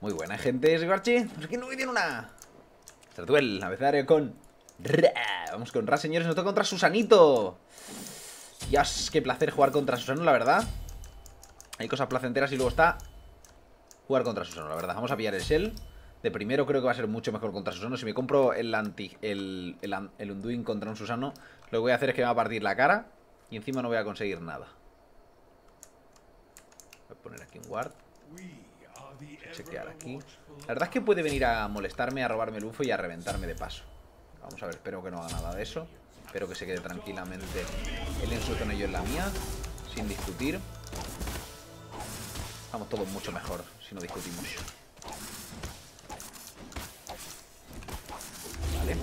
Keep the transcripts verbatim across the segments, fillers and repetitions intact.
Muy buena, gente, es Garchi. No sé quién no tiene una. Stratuel, abecedario con Ra. Vamos con Ra, señores. Nos toca contra Susanito. Dios, qué placer jugar contra Susano, la verdad. Hay cosas placenteras y luego está jugar contra Susano, la verdad. Vamos a pillar el Shell. De primero creo que va a ser mucho mejor contra Susano. Si me compro el anti el, el, el Undoing contra un Susano, lo que voy a hacer es que me va a partir la cara y encima no voy a conseguir nada. Voy a poner aquí un ward. Chequear aquí. La verdad es que puede venir a molestarme, a robarme el bufo y a reventarme de paso. Vamos a ver, espero que no haga nada de eso. Espero que se quede tranquilamente él en su zona y yo en la mía, sin discutir. Vamos todos mucho mejor si no discutimos. Vale.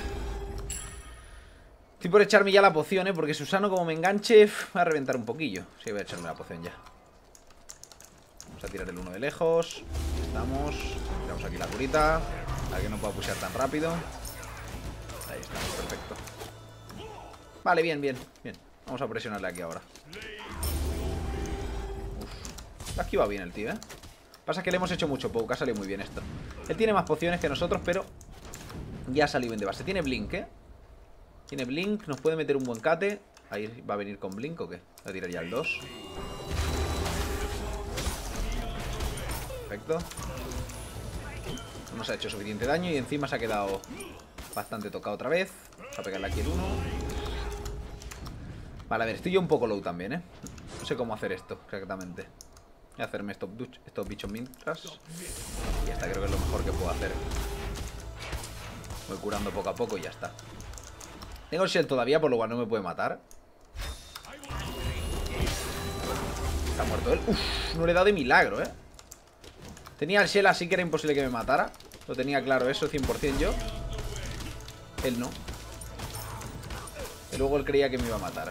Estoy por echarme ya la poción, ¿eh? Porque Susano, como me enganche, va a reventar un poquillo. Sí, voy a echarme la poción ya. Vamos a tirar el uno de lejos. Estamos. Tiramos aquí la curita para que no pueda pushear tan rápido. Ahí está, perfecto. Vale, bien, bien, bien. Vamos a presionarle aquí ahora. Uf. Aquí va bien el tío, ¿eh? Pasa que le hemos hecho mucho poke. Ha salido muy bien esto. Él tiene más pociones que nosotros, pero ya ha salido bien de base. Tiene blink, ¿eh? Tiene blink. Nos puede meter un buen cate. Ahí va a venir con blink o qué. Voy a tirar ya el dos. Perfecto. No nos ha hecho suficiente daño y encima se ha quedado bastante tocado otra vez. Vamos a pegarle aquí el uno. Vale, a ver, estoy yo un poco low también, ¿eh? No sé cómo hacer esto exactamente. Voy a hacerme estos, estos bichos mientras. Y ya está, creo que es lo mejor que puedo hacer. Voy curando poco a poco y ya está. Tengo el shell todavía, por lo cual no me puede matar. Está muerto él. Uf, no le he dado de milagro, ¿eh? Tenía el shell así que era imposible que me matara. Lo tenía claro eso, cien por cien yo. Él no. Y luego él creía que me iba a matar.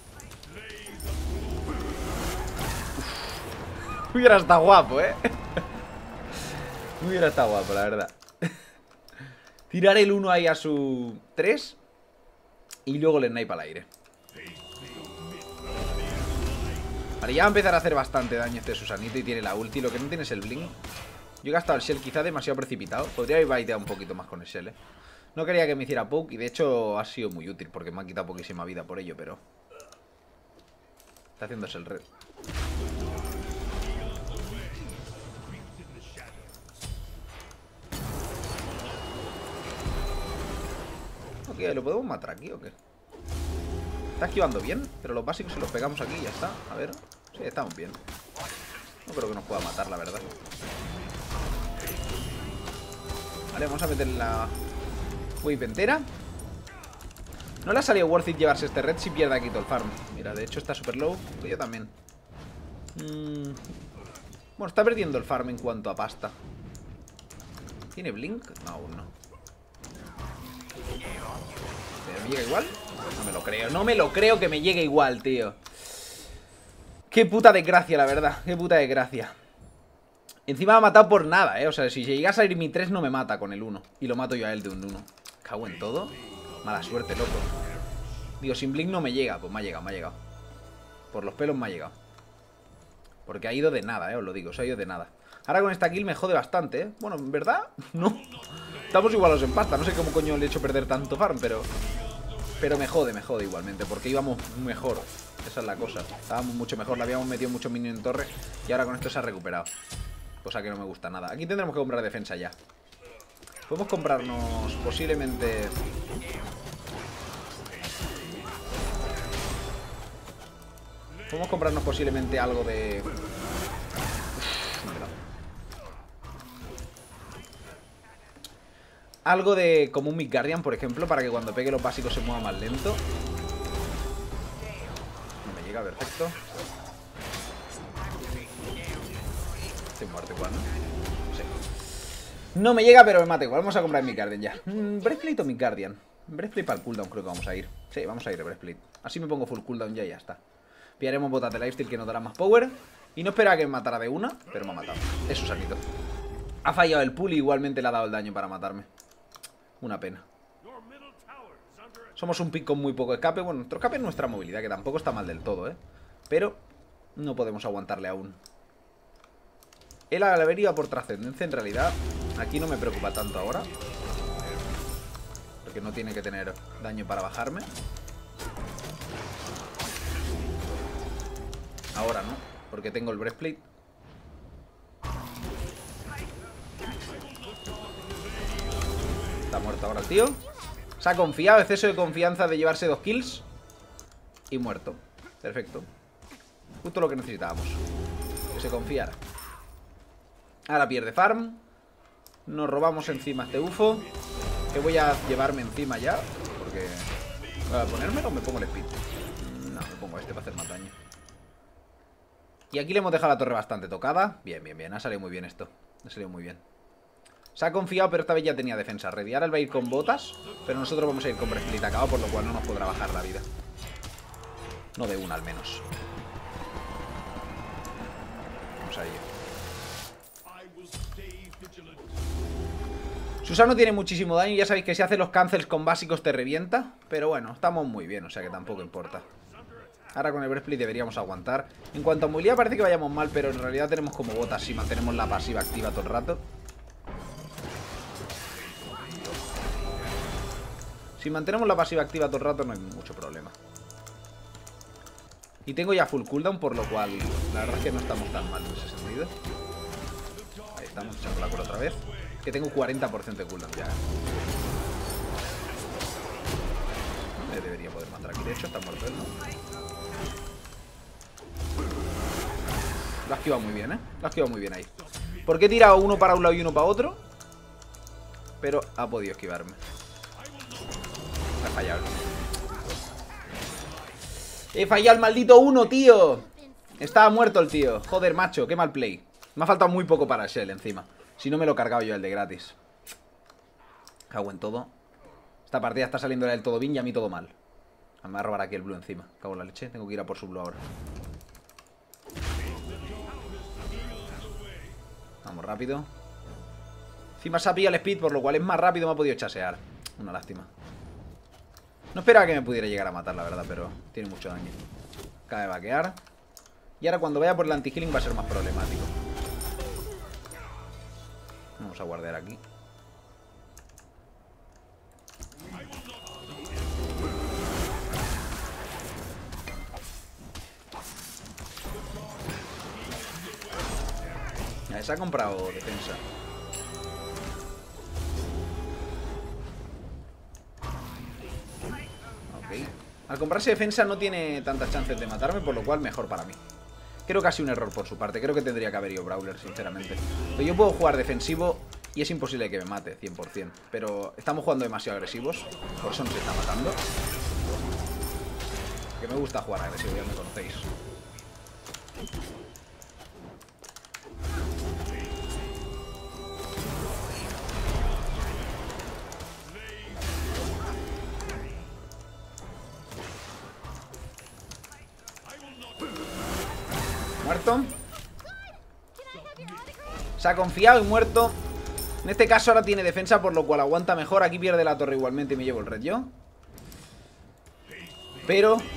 Uf. Hubiera estado guapo, ¿eh? Hubiera estado guapo, la verdad. Tirar el uno ahí a su tres. Y luego el snipe al aire. Vale, ya va a empezar a hacer bastante daño este Susanito y tiene la ulti. Lo que no tiene es el blink. Yo he gastado el shell quizá demasiado precipitado. Podría haber baiteado un poquito más con el shell, ¿eh? No quería que me hiciera poke y de hecho ha sido muy útil porque me ha quitado poquísima vida por ello, pero está haciéndose el red. Ok, ¿lo podemos matar aquí o qué? Está esquivando bien, pero los básicos se los pegamos aquí y ya está. A ver, sí, estamos bien. No creo que nos pueda matar, la verdad. Vale, vamos a meter la wave entera. No le ha salido worth it llevarse este red si pierde aquí todo el farm. Mira, de hecho está super low. Que yo también. Mm. Bueno, está perdiendo el farm en cuanto a pasta. ¿Tiene blink? No, aún no. ¿Pero me llega igual? No me lo creo. No me lo creo que me llegue igual, tío. Qué puta desgracia, la verdad. Qué puta desgracia. Encima me ha matado por nada, eh. O sea, si llega a salir mi tres no me mata con el uno. Y lo mato yo a él de un uno. Cago en todo. Mala suerte, loco. Digo, sin blink no me llega. Pues me ha llegado, me ha llegado. Por los pelos me ha llegado. Porque ha ido de nada, eh, os lo digo, se ha ido de nada. Ahora con esta kill me jode bastante, eh. Bueno, en verdad, no. Estamos igualados en pasta, no sé cómo coño le he hecho perder tanto farm, pero Pero me jode, me jode igualmente, porque íbamos mejor. Esa es la cosa, estábamos mucho mejor. Le habíamos metido mucho minion en torre y ahora con esto se ha recuperado. Cosa que no me gusta nada. Aquí tendremos que comprar defensa ya. Podemos comprarnos posiblemente... Podemos comprarnos posiblemente algo de... Uf, no me da. Algo de como un Midgardian, por ejemplo, para que cuando pegue los básicos se mueva más lento. No me llega, perfecto. Estoy muerto igual, ¿no? Sí. No me llega, pero me mata igual. Vamos a comprar Midgardian ya. Mm, Breastplate o Midgardian. Breastplate para el cooldown creo que vamos a ir. Sí, vamos a ir de Breastplate. Así me pongo full cooldown ya y ya está. Pillaremos botas de lifesteal que nos dará más power. Y no esperaba que me matara de una, pero me ha matado. Es Susanito. Ha fallado el pull y igualmente le ha dado el daño para matarme. Una pena. Somos un pick con muy poco escape. Bueno, nuestro escape es nuestra movilidad, que tampoco está mal del todo, ¿eh? Pero no podemos aguantarle aún. El haber ido por trascendencia, en realidad, aquí no me preocupa tanto ahora. Porque no tiene que tener daño para bajarme. Ahora no, porque tengo el breastplate. Está muerto ahora el tío. Se ha confiado, exceso de confianza de llevarse dos kills. Y muerto. Perfecto. Justo lo que necesitábamos. Que se confiara. Ahora pierde farm. Nos robamos encima este ufo. Que voy a llevarme encima ya. Porque... ¿voy a ponérmelo o me pongo el speed? No, me pongo este para hacer más daño. Y aquí le hemos dejado la torre bastante tocada. Bien, bien, bien. Ha salido muy bien esto. Ha salido muy bien. Se ha confiado, pero esta vez ya tenía defensa ready. Ahora él va a ir con botas, pero nosotros vamos a ir con breastplate acabado, por lo cual no nos podrá bajar la vida. No de una, al menos. Vamos a ello. Susano tiene muchísimo daño. Ya sabéis que si hace los cancels con básicos te revienta. Pero bueno, estamos muy bien, o sea que tampoco importa. Ahora con el breastplate deberíamos aguantar. En cuanto a movilidad parece que vayamos mal, pero en realidad tenemos como botas si mantenemos la pasiva activa todo el rato. Si mantenemos la pasiva activa todo el rato no hay mucho problema. Y tengo ya full cooldown, por lo cual la verdad es que no estamos tan mal en ese sentido. Ahí estamos, echando la cura otra vez. Que tengo cuarenta por ciento de cooldown ya. Me debería poder matar aquí, de hecho, está muerto él, ¿no? Lo ha esquivado muy bien, ¿eh? Lo ha esquivado muy bien ahí. Porque he tirado uno para un lado y uno para otro. Pero ha podido esquivarme. Me ha fallado. He fallado el maldito uno, tío. Estaba muerto el tío. Joder, macho, qué mal play. Me ha faltado muy poco para el Shell encima. Si no me lo he cargado yo el de gratis. Cago en todo. Esta partida está saliendo del todo bien y a mí todo mal. Me va a robar aquí el blue encima. Cago en la leche. Tengo que ir a por su blue ahora. Vamos rápido. Encima se ha pillado el speed, por lo cual es más rápido. Me ha podido chasear. Una lástima. No esperaba que me pudiera llegar a matar, la verdad, pero tiene mucho daño. Acaba de vaquear. Y ahora cuando vaya por el anti-healing va a ser más problemático. Vamos a guardar aquí. Ya, se ha comprado defensa. Ok. Al comprarse defensa no tiene tantas chances de matarme, por lo cual mejor para mí. Creo que ha sido un error por su parte. Creo que tendría que haber ido Brawler, sinceramente. Pero yo puedo jugar defensivo y es imposible que me mate, cien por cien. Pero estamos jugando demasiado agresivos. Por eso nos está matando. Que me gusta jugar agresivo, ya me conocéis. Muerto. Se ha confiado y muerto. En este caso ahora tiene defensa, por lo cual aguanta mejor. Aquí pierde la torre igualmente y me llevo el red yo. Pero uf.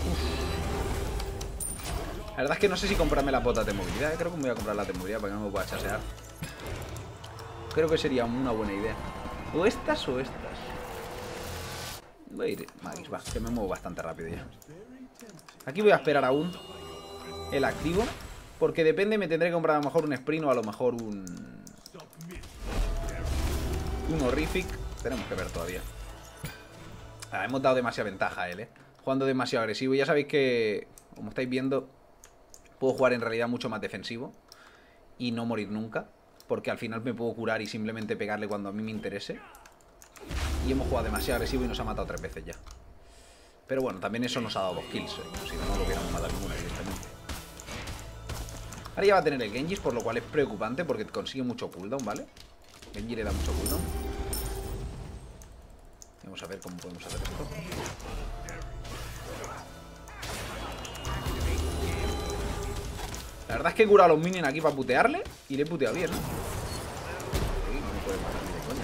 La verdad es que no sé si comprarme las botas de movilidad. Creo que me voy a comprar las de movilidad para que no me pueda chasear. Creo que sería una buena idea. O estas o estas. Voy a ir Magis, va, que me muevo bastante rápido ya. Aquí voy a esperar aún el activo. Porque depende, me tendré que comprar a lo mejor un sprint o a lo mejor un... Un horrific. Tenemos que ver todavía. Ah, hemos dado demasiada ventaja a él, eh. Jugando demasiado agresivo. Y ya sabéis que, como estáis viendo, puedo jugar en realidad mucho más defensivo. Y no morir nunca. Porque al final me puedo curar y simplemente pegarle cuando a mí me interese. Y hemos jugado demasiado agresivo y nos ha matado tres veces ya. Pero bueno, también eso nos ha dado dos kills, eh. Si no, no lo hubiéramos matado ninguna, evidentemente. Ahora ya va a tener el Genji, por lo cual es preocupante porque consigue mucho cooldown, ¿vale? Genji le da mucho cooldown. Vamos a ver cómo podemos hacer esto. La verdad es que he curado a los minions aquí para putearle y le he puteado bien, ¿no? Sí, no me puede matar ni de coña,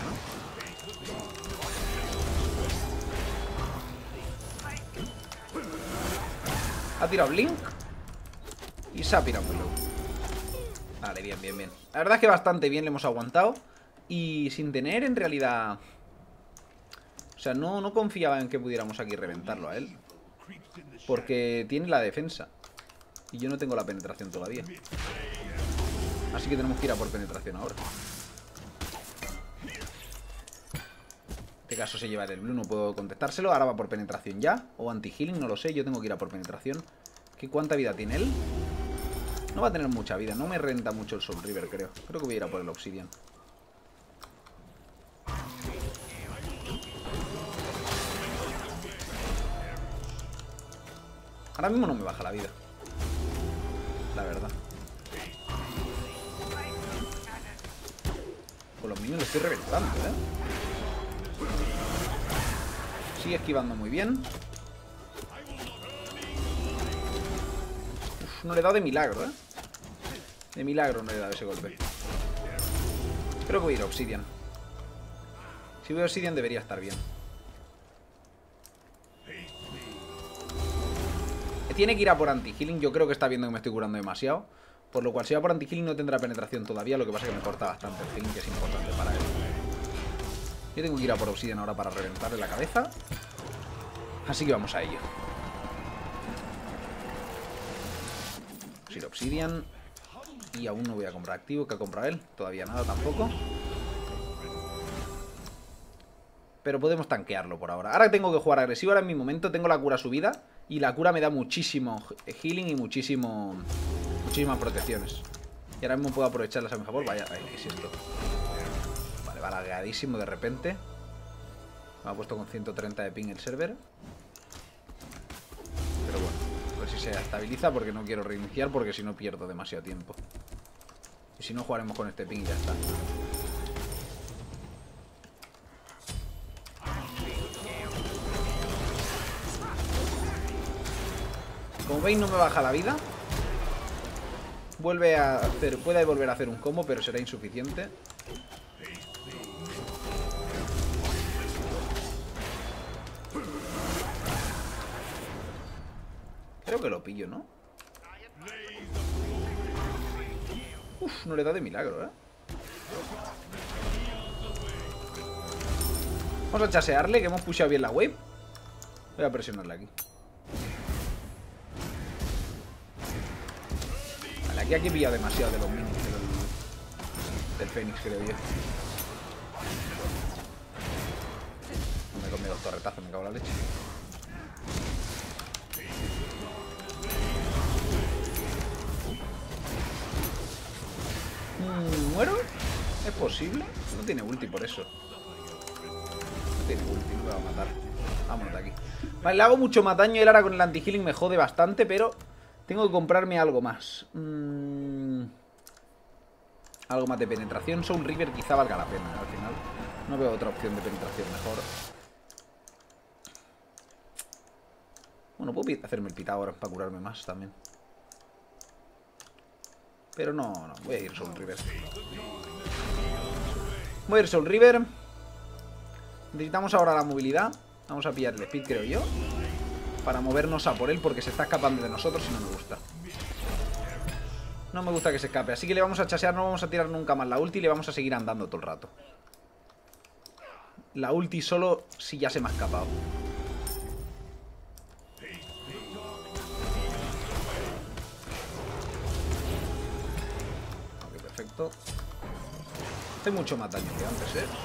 ¿no? Ha tirado Blink y se ha pirado muy low. Vale, bien, bien, bien. La verdad es que bastante bien le hemos aguantado. Y sin tener en realidad... O sea, no, no confiaba en que pudiéramos aquí reventarlo a él. Porque tiene la defensa. Y yo no tengo la penetración todavía. Así que tenemos que ir a por penetración ahora. En este caso se lleva el blue, no puedo contestárselo. Ahora va por penetración ya. O anti-healing, no lo sé. Yo tengo que ir a por penetración. ¿Qué cuánta vida tiene él? No va a tener mucha vida. No me renta mucho el Soul River, creo. Creo que voy a ir a por el Obsidian. Ahora mismo no me baja la vida. La verdad. Con los minions lo estoy reventando, ¿eh? Sigue esquivando muy bien. Uf, no le he dado de milagro, ¿eh? De milagro no le he dado ese golpe. Creo que voy a ir a Obsidian. Si voy a Obsidian debería estar bien. Tiene que ir a por anti-healing. Yo creo que está viendo que me estoy curando demasiado. Por lo cual si va por anti-healing no tendrá penetración todavía. Lo que pasa es que me corta bastante el healing, que es importante para él. Yo tengo que ir a por Obsidian ahora para reventarle la cabeza. Así que vamos a ello. Vamos a ir a Obsidian. Y aún no voy a comprar activo. ¿Qué ha comprado él? Todavía nada tampoco. Pero podemos tanquearlo por ahora. Ahora tengo que jugar agresivo. Ahora en mi momento tengo la cura subida. Y la cura me da muchísimo healing y muchísimo muchísimas protecciones. Y ahora mismo puedo aprovecharlas a mi favor. Vaya, ¿qué es esto? Vale, va lagueadísimo de repente. Me ha puesto con ciento treinta de ping el server. Pero bueno, a ver si se estabiliza porque no quiero reiniciar porque si no pierdo demasiado tiempo. Y si no jugaremos con este ping y ya está. Como veis no me baja la vida. Vuelve a hacer, puede volver a hacer un combo, pero será insuficiente. Creo que lo pillo, ¿no? Uf, no le da de milagro, ¿eh? Vamos a chasearle, que hemos pusheado bien la wave. Voy a presionarle aquí. Vale, aquí aquí he pillado demasiado de los minions del, del Fénix, creo yo. No me he comido dos torretazos, me cago en la leche. ¿Muero? ¿Es posible? No tiene ulti por eso. No tiene ulti, no me va a matar. Vámonos de aquí. Vale, le hago mucho más daño y él ahora con el anti-healing me jode bastante, pero tengo que comprarme algo más. Mm... Algo más de penetración. Soul River quizá valga la pena, ¿eh? Al final. No veo otra opción de penetración mejor. Bueno, puedo hacerme el Pitágoras para curarme más también. Pero no, no, voy a ir Soul River. Voy a ir Soul River. Necesitamos ahora la movilidad. Vamos a pillar el speed, creo yo, para movernos a por él, porque se está escapando de nosotros y no me gusta. No me gusta que se escape. Así que le vamos a chasear, no vamos a tirar nunca más la ulti y le vamos a seguir andando todo el rato. La ulti solo si ya se me ha escapado. Perfecto. Hace mucho más daño que antes, ¿eh?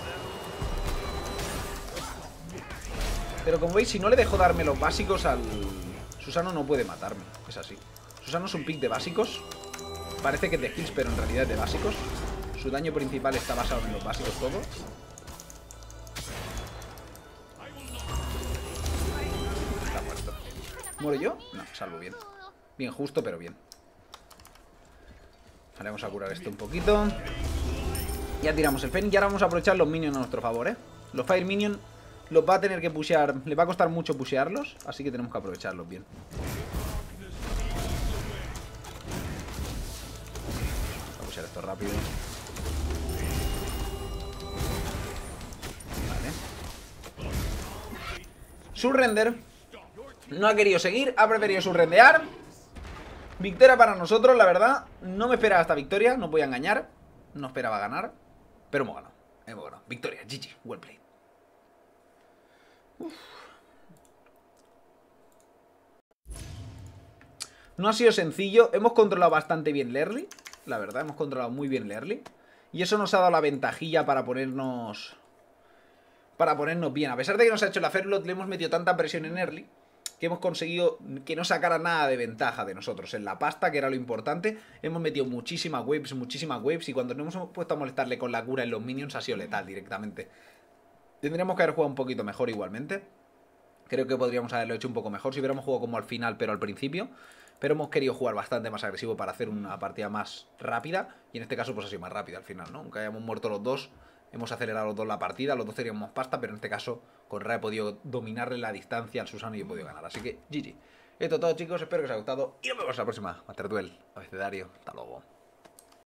Pero como veis, si no le dejo darme los básicos al... Susano no puede matarme, es así. Susano es un pick de básicos. Parece que es de kills, pero en realidad es de básicos. Su daño principal está basado en los básicos todo. Está muerto. ¿Muero yo? No, salvo bien. Bien justo, pero bien. Vale, vamos a curar esto un poquito. Ya tiramos el Fénix y ahora vamos a aprovechar los minions a nuestro favor, ¿eh? Los Fire Minions los va a tener que pushear. Le va a costar mucho pushearlos, así que tenemos que aprovecharlos bien. Vamos a pushear esto rápido. Vale. Surrender. No ha querido seguir, ha preferido surrendear. Victoria para nosotros, la verdad. No me esperaba esta victoria, no voy a engañar. No esperaba ganar, pero hemos ganado. Hemos ganado. Victoria, G G, well played. Uf. No ha sido sencillo. Hemos controlado bastante bien Lerly. La verdad, hemos controlado muy bien Lerly. Y eso nos ha dado la ventajilla para ponernos... Para ponernos bien. A pesar de que nos ha hecho la Fairlot, le hemos metido tanta presión en Early que hemos conseguido que no sacara nada de ventaja de nosotros. En la pasta, que era lo importante, hemos metido muchísimas waves, muchísimas waves. Y cuando nos hemos puesto a molestarle con la cura en los minions, ha sido letal directamente. Tendríamos que haber jugado un poquito mejor igualmente. Creo que podríamos haberlo hecho un poco mejor si hubiéramos jugado como al final, pero al principio. Pero hemos querido jugar bastante más agresivo para hacer una partida más rápida. Y en este caso pues ha sido más rápida al final, ¿no? Aunque hayamos muerto los dos, hemos acelerado los dos la partida. Los dos teníamos pasta, pero en este caso con Ra he podido dominarle la distancia al Susano y he podido ganar. Así que G G. Esto es todo, chicos, espero que os haya gustado. Y nos vemos la próxima. Master Duel, abecedario, hasta luego.